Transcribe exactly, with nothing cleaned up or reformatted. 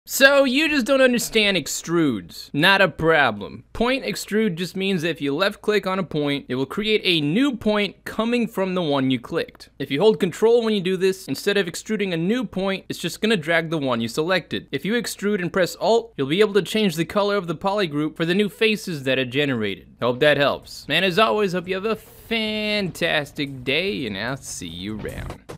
So you just don't understand extrudes. Not a problem. Point extrude just means that if you left click on a point, it will create a new point coming from the one you clicked. If you hold control when you do this, instead of extruding a new point, it's just gonna drag the one you selected. If you extrude and press alt, you'll be able to change the color of the poly group for the new faces that it generated. Hope that helps. And as always, hope you have a fantastic day, and I'll see you around.